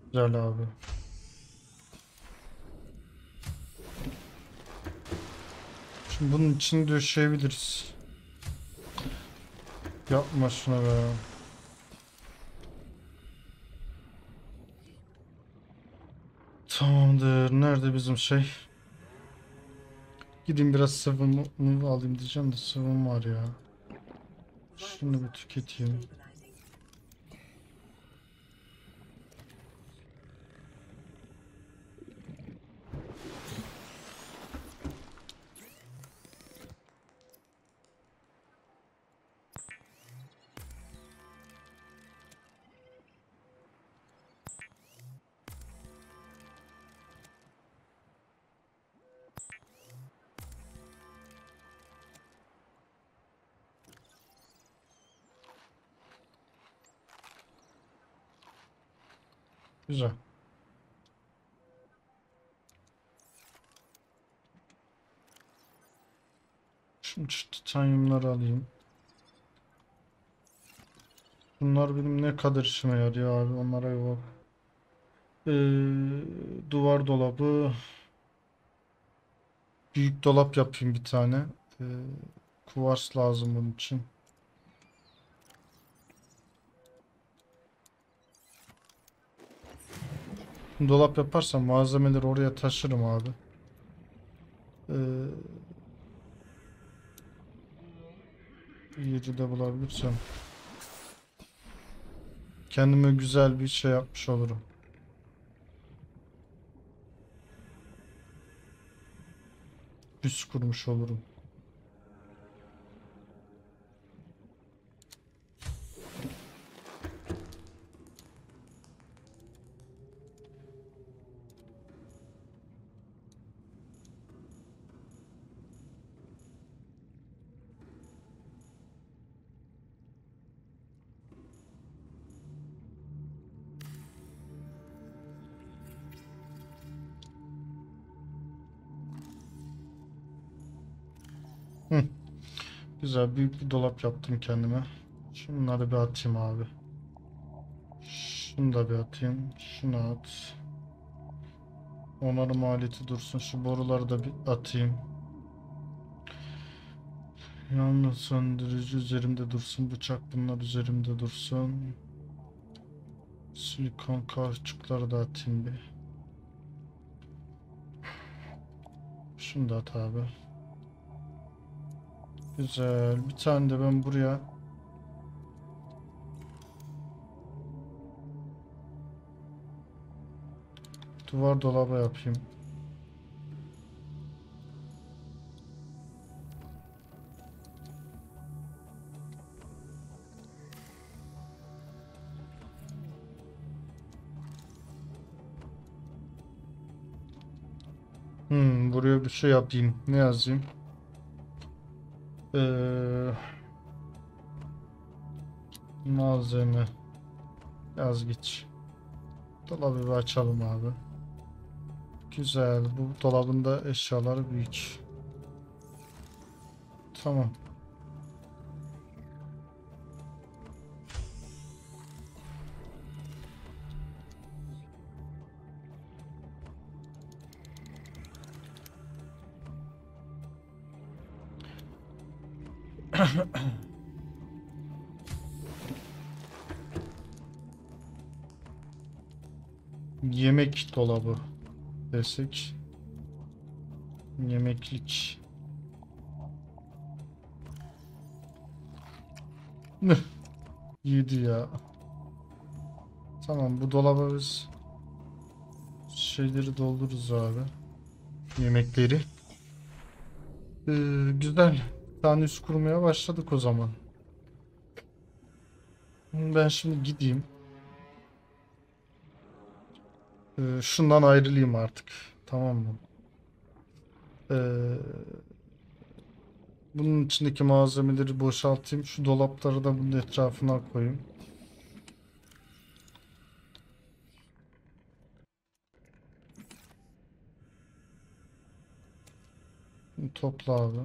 Güzel abi. Şimdi bunun için döşeyebiliriz. Yapma şuna be. Tamamdır. Nerede bizim şey? Gideyim biraz sıvımı alayım diyeceğim de sıvım var ya. Şunu bir tüketeyim. Güzel. Şimdi şu titanyumları alayım. Bunlar benim ne kadar işime yarıyor abi, onlara bir bak. Duvar dolabı. Büyük dolap yapayım bir tane. Ee, Kuvars lazım bunun için. Dolap yaparsam malzemeleri oraya taşırım abi. Ee, Yeri de bulabilirsem. Kendime güzel bir şey yapmış olurum. Üs kurmuş olurum. Hı, güzel büyük bir dolap yaptım kendime. Şunları bir atayım abi. Şunu da bir atayım. Şunu at. Onarım aleti dursun. Şu boruları da bir atayım. Yalnız söndürücü üzerimde dursun. Bıçak bunlar üzerimde dursun. Silikon kauçukları da atayım bir. Şunu da at abi. Güzel. Bir tane de ben buraya duvar dolabı yapayım. Buraya bir şey yapayım. Ne yazayım? Ee, Malzeme. Yazgıç. Dolabı bir açalım abi. Güzel. Bu dolabında eşyaları büyük. Tamam. Yemek dolabı desek. Yemeklik. Yedi ya. Tamam, bu dolaba biz şeyleri doldururuz abi. Yemekleri. Güzel. Bir tane üst kurmaya başladık o zaman. Ben şimdi gideyim. Şundan ayrılayım artık. Tamam mı? Ee, Bunun içindeki malzemeleri boşaltayım. Şu dolapları da bunun etrafına koyayım. Topla abi.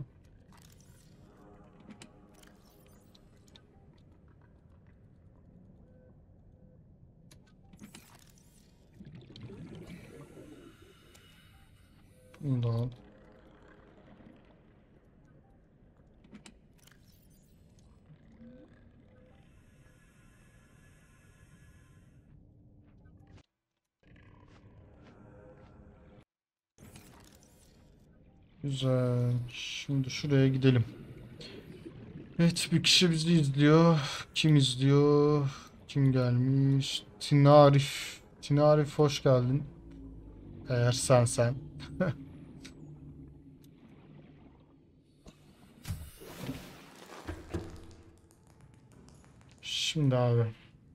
Bunu da al. Güzel. Şimdi şuraya gidelim. Evet, bir kişi bizi izliyor. Kim izliyor? Kim gelmiş? Tinarif. Tinarif hoş geldin. Eğer sen. Şimdi abi.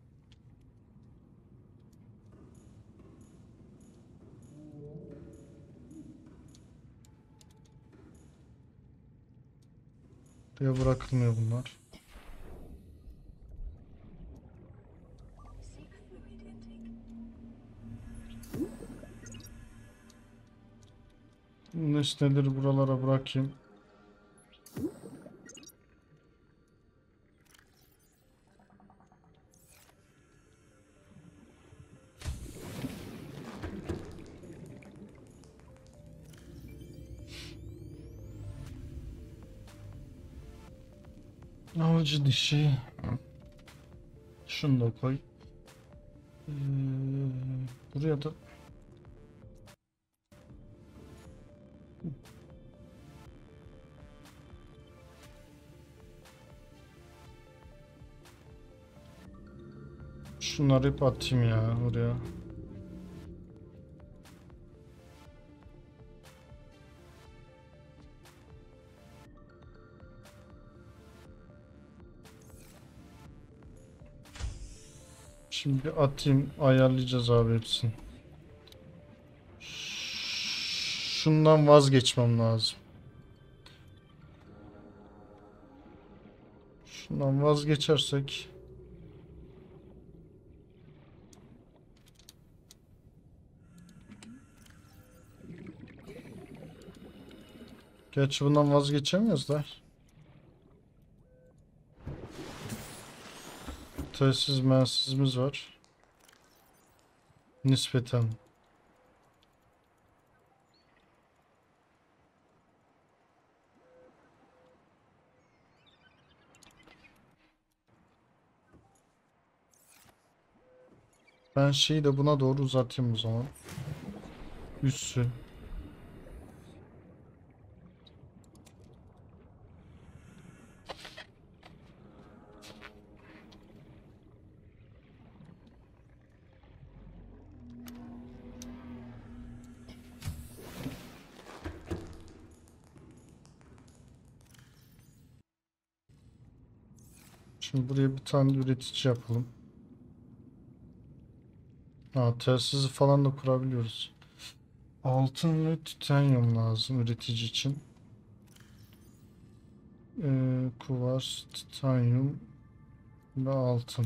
Buraya bırakılmıyor bunlar. Nesneleri buralara bırakayım. Avcı dişi. Şunu da koy. Ee, buraya da şunları hep atayım ya oraya. Şimdi atayım, ayarlayacağız abi hepsini. Şundan vazgeçmem lazım. Şundan vazgeçersek gerçi bundan vazgeçemiyoruz da. Telsiz mensizimiz var. Nispeten. Ben şeyi de buna doğru uzatayım o zaman. Üssü. Şimdi buraya bir tane üretici yapalım. Ha, telsizi falan da kurabiliyoruz. Altın ve titanyum lazım üretici için. Kuvars, titanyum ve altın.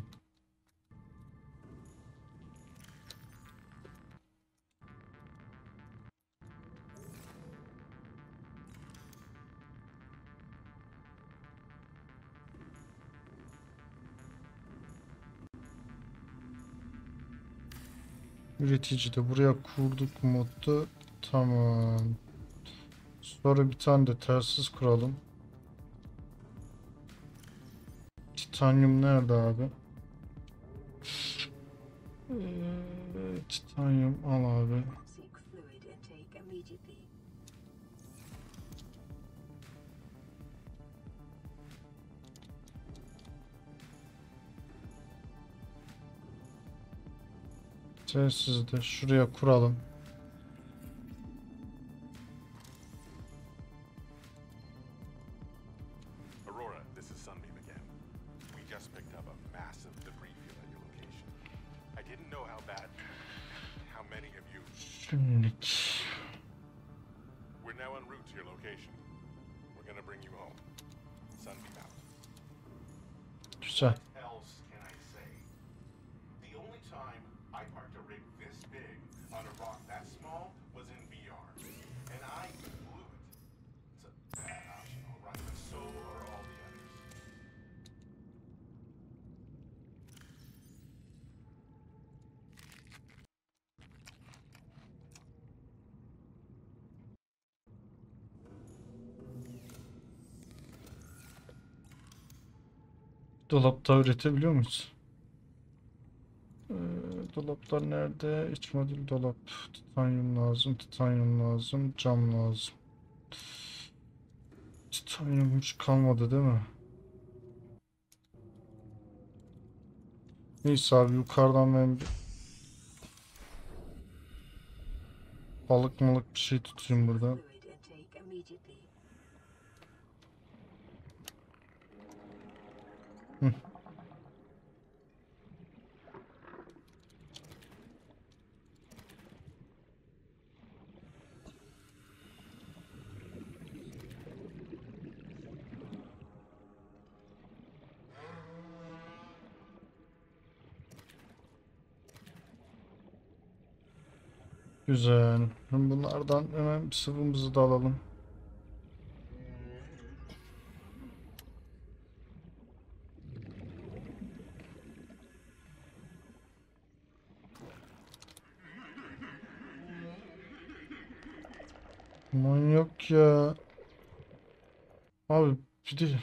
Üretici de buraya kurduk modda. Tamam. Sonra bir tane de telsiz kuralım. Titanyum nerede abi? Titanyum al abi. Telsizi de şuraya kuralım. Aurora, this is Sunbeam again. We just picked up a massive debris field at your location. I didn't know how bad, how many of you. Şimdilik. We're now en route to your location. We're gonna bring you home. Sunbeam out. Güzel. Else can I say? The only time I parked a rig this big on a rock that small was in VR, and I blew it. It's a bad option, all right, but so are all the others. Dolapta üretebiliyor muyuz? Ee, Dolaplar nerede? İç modül dolap. Titanyum lazım, titanyum lazım, cam lazım. Titanyum hiç kalmadı değil mi? Neyse abi yukarıdan ben bir balık malık bir şey tutayım burada. Fluid intake immediately. Hı. Güzel. Şimdi bunlardan hemen bir sıvımızı da alalım. Manyak ya. Abi bir de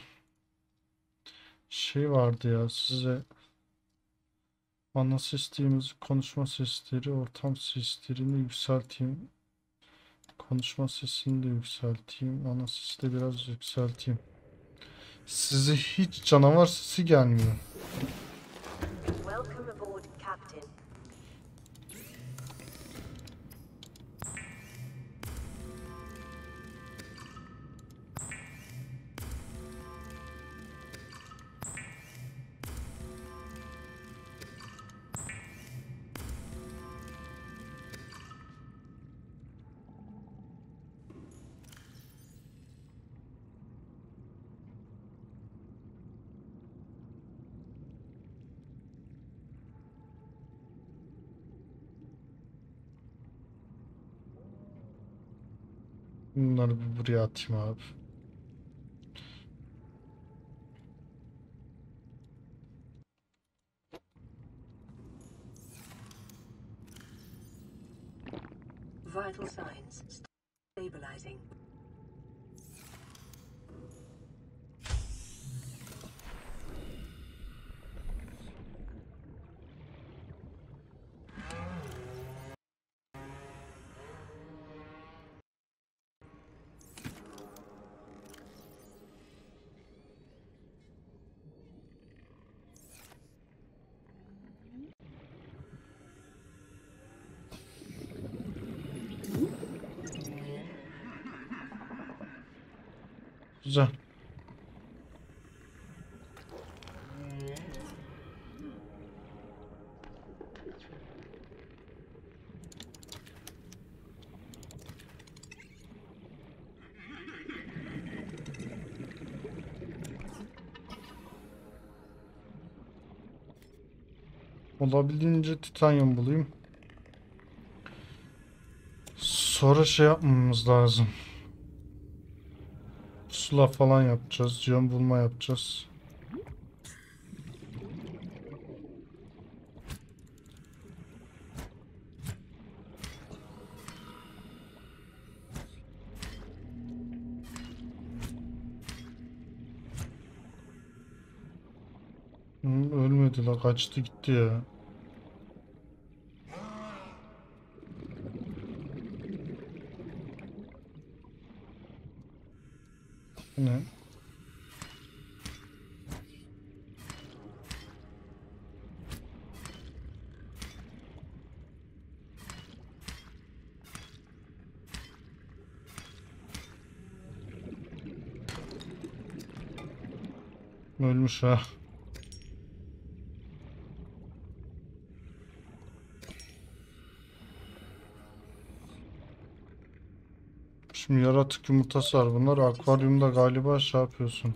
şey vardı ya size ana seslerimizi konuşma sesleri ortam seslerini yükselteyim. Konuşma sesini de yükselteyim. Ana sesi de biraz yükselteyim. Size hiç canavar sesi gelmiyor. Welcome aboard, Captain. Bunları bir buraya atayım abi. Vital signs stabilizing. Güzel. Olabildiğince titanyum bulayım. Sonra şey yapmamız lazım. Pusula falan yapacağız. Yön bulma yapacağız. Ölmedi la kaçtı gitti ya. Ne? Ölmüş ha. Şimdi yaratık yumurtası var. Bunlar akvaryumda galiba şey yapıyorsun.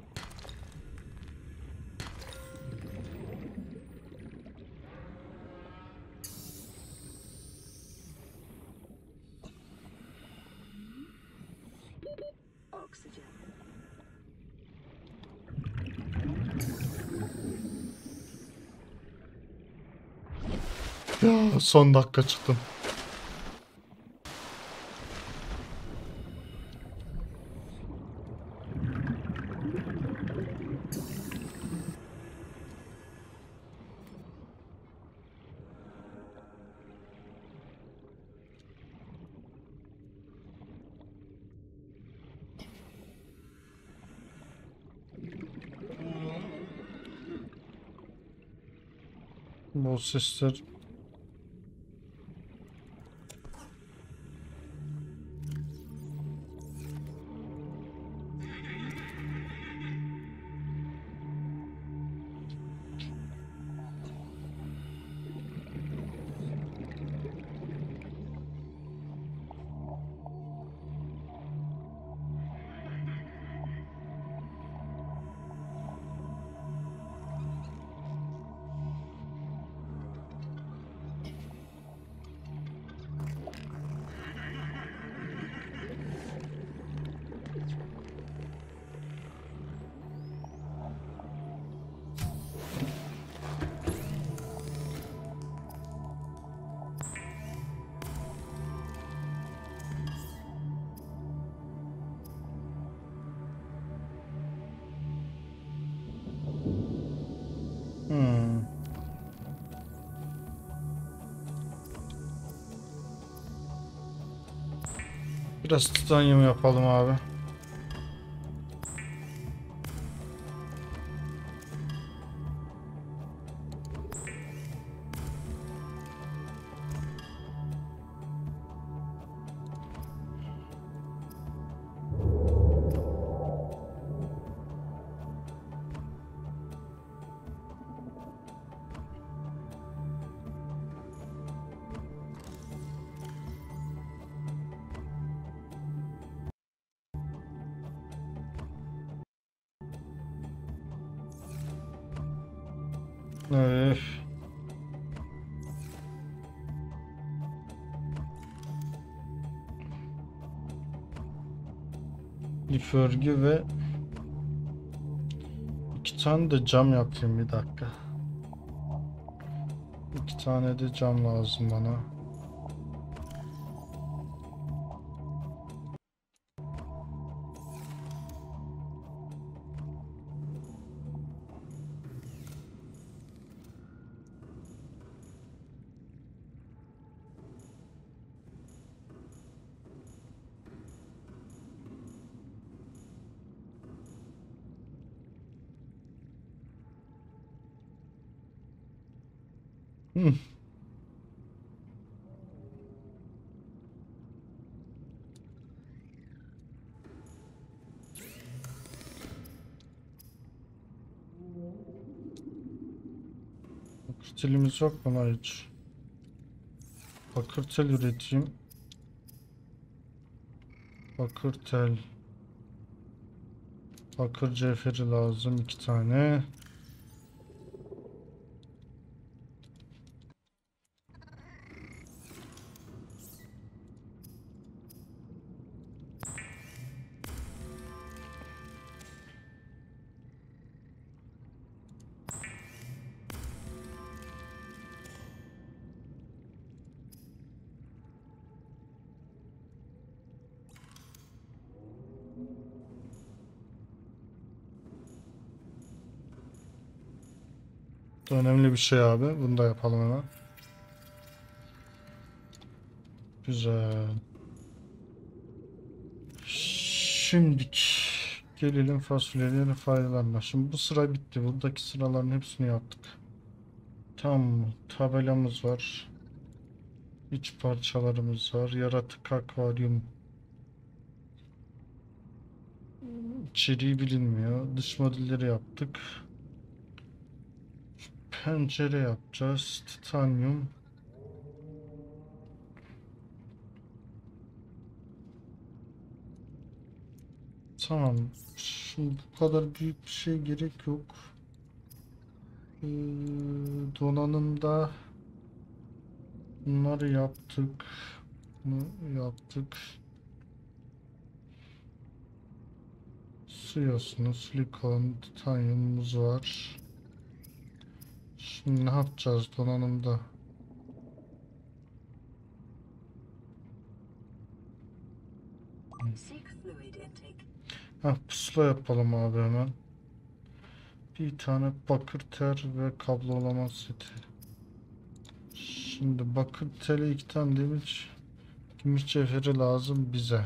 Oxygen. Ya son dakika çıktım. Bu sesler hmm. Biraz titanyum yapalım abi. Öf. Lif örgü ve 2 tane de cam yapayım, bir dakika. 2 tane de cam lazım bana. Hı. Bakır telimiz yok mu lan hiç? Bakır tel üreteyim. Bakır tel. Bakır cevheri lazım 2 tane. Bu da önemli bir şey abi. Bunu da yapalım hemen. Güzel. Şimdilik gelelim fasulyelerin faydalarına. Şimdi bu sıra bitti. Buradaki sıraların hepsini yaptık. Tamam. Tabelamız var. İç parçalarımız var. Yaratık akvaryum. İçeriği bilinmiyor. Dış modelleri yaptık. Pencere yapacağız. Titanyum. Tamam. Şimdi bu kadar büyük bir şey gerek yok. Ee, Donanımda bunları yaptık. Bunu yaptık. Su yosunu, silikon, titanyumumuz var. Şimdi ne yapacağız donanımda? Seek fluid intake. Pusula yapalım abi hemen. Bir tane bakır tel ve kablolama seti. Şimdi bakır tele 2 tane demir, gümüş cevheri lazım bize.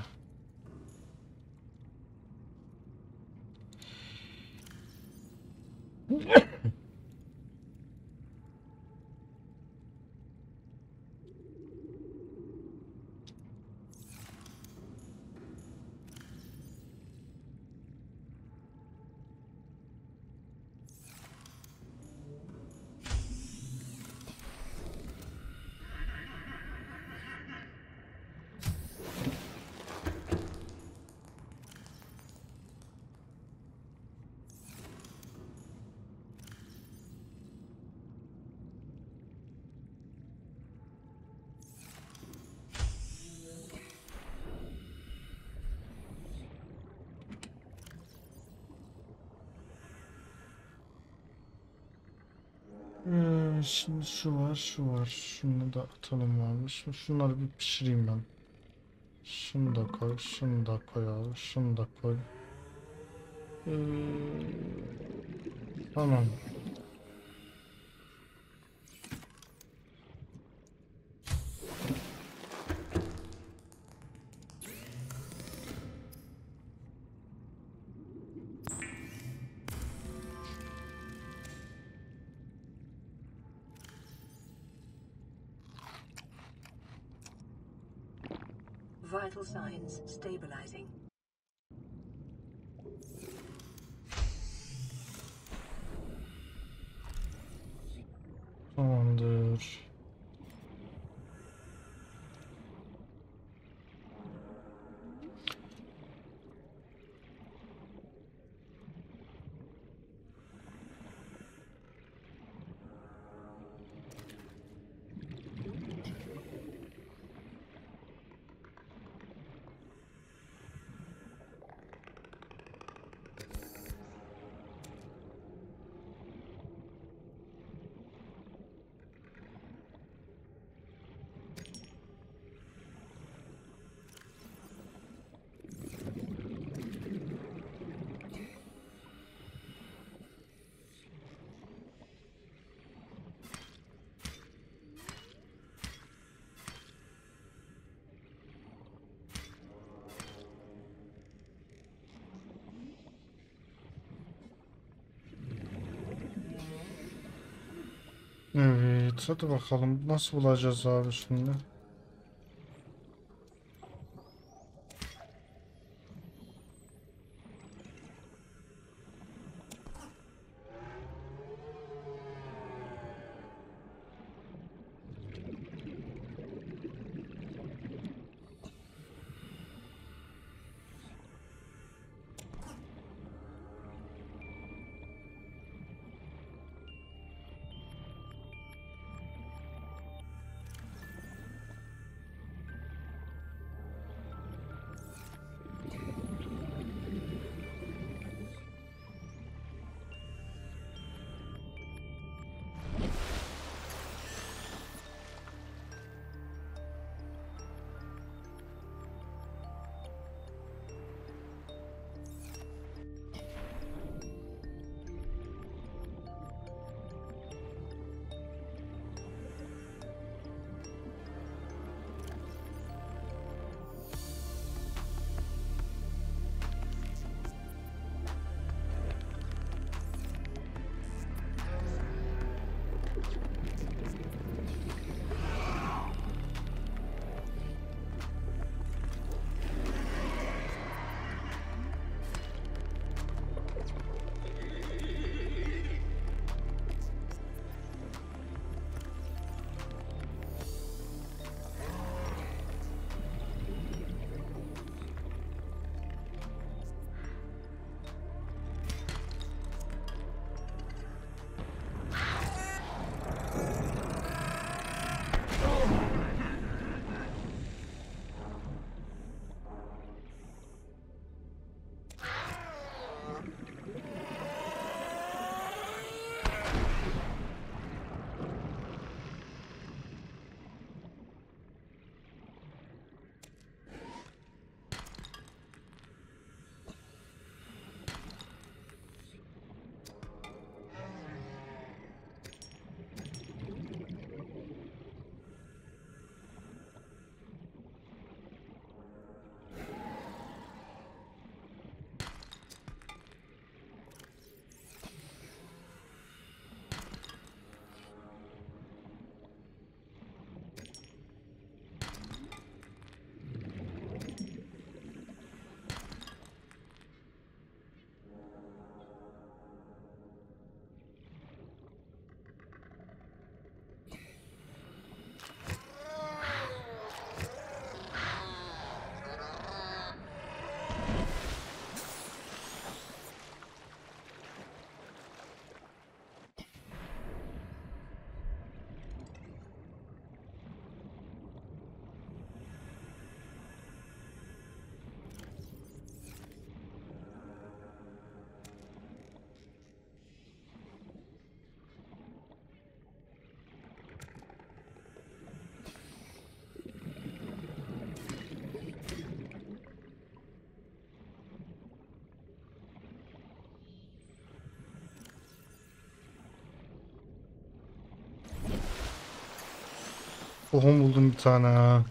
Şimdi şu var, şu var. Şunu da atalım varmış. Şimdi şunları bir pişireyim ben. Şunu da koy, şunu da koy abi, şunu da koy. Ee, tamam. Vital signs stabilizing. Tamamdır. Evet, hadi bakalım nasıl bulacağız abi şimdi? Tohum buldum bir tane ha.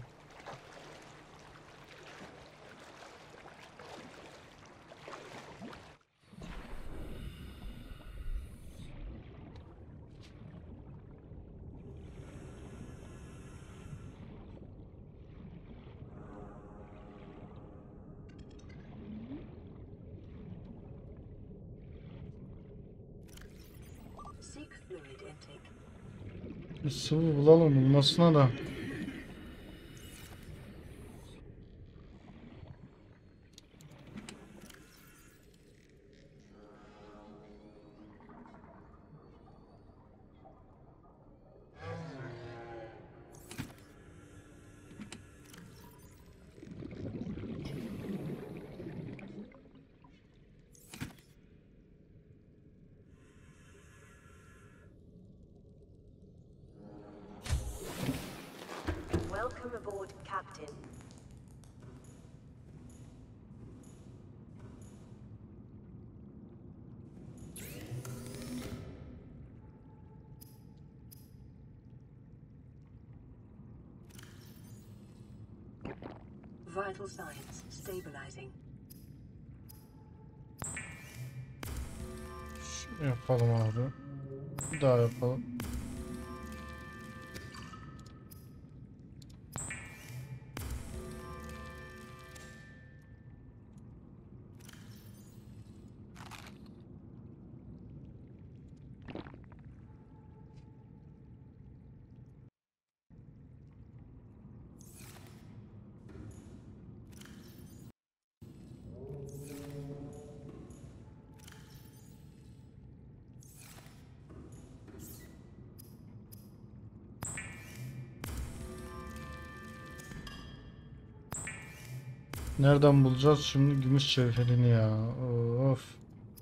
Seek fluid intake. Bir sıvı bulalım bulmasına da. Welcome aboard, Captain. Vital signs stabilizing. Yapalım abi. Bir daha yapalım. Nereden bulacağız şimdi gümüş cevherini ya? Of.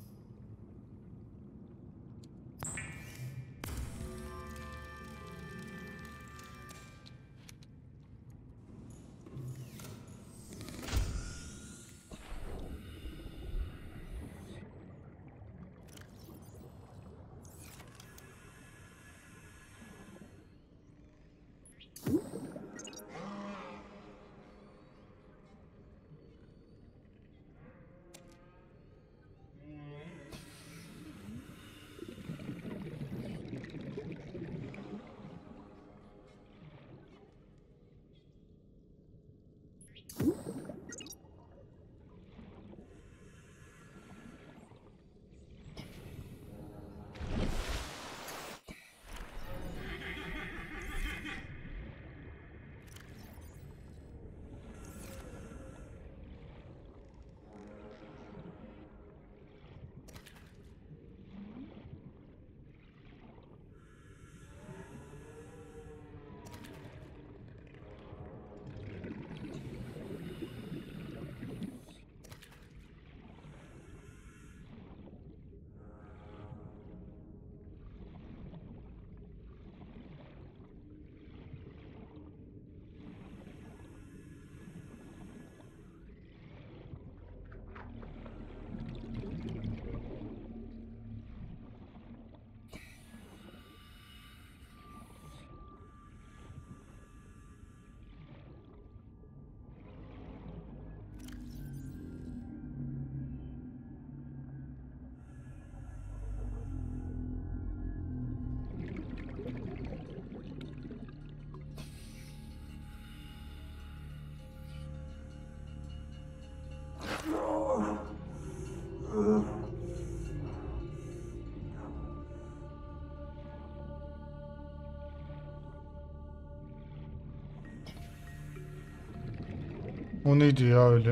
O neydi ya öyle?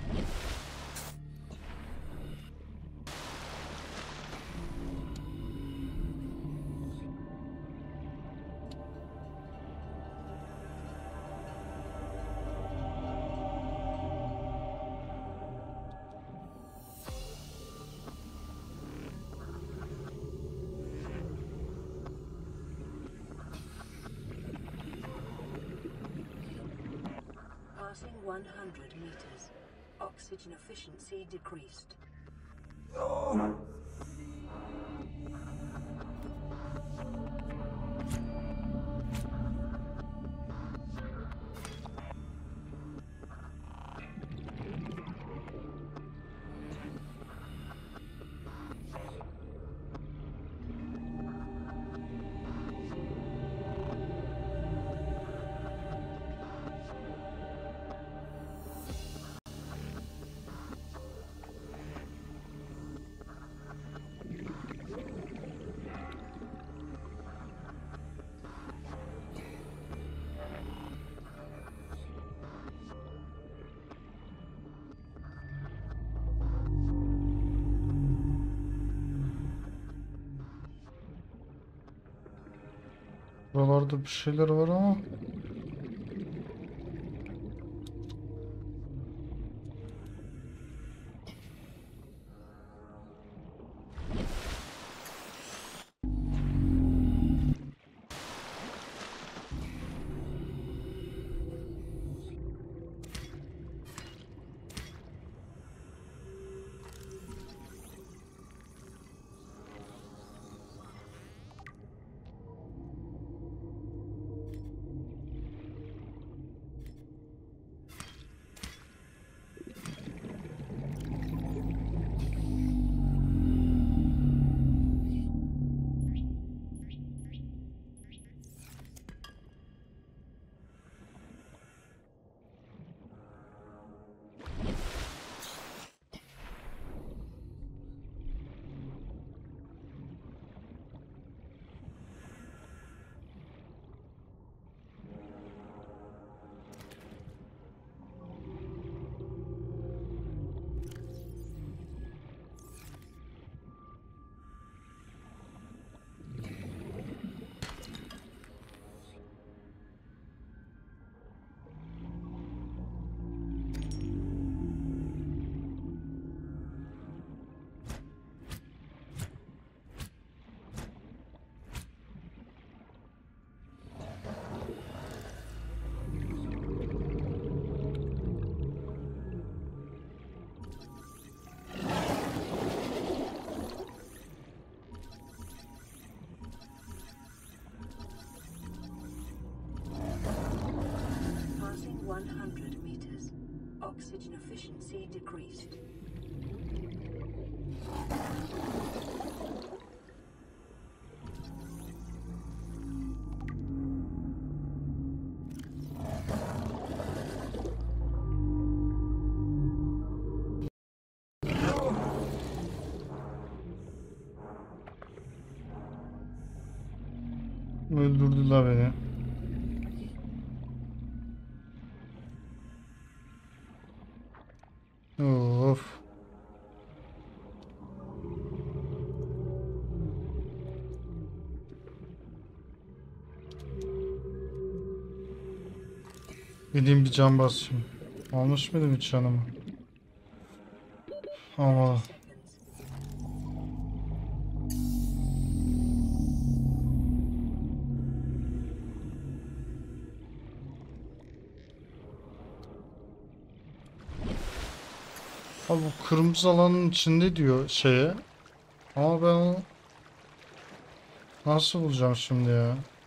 Passing 100 meters. Oxygen efficiency decreased. Buralarda bir şeyler var ama. Passing 100 meters. Oxygen efficiency decreased. Öldürdüler beni. Of. Gideyim bir can basayım. Almış mıydım hiç canımı? Ama abi bu kırmızı alanın içinde diyor şeye. Ama ben onu nasıl bulacağım şimdi ya?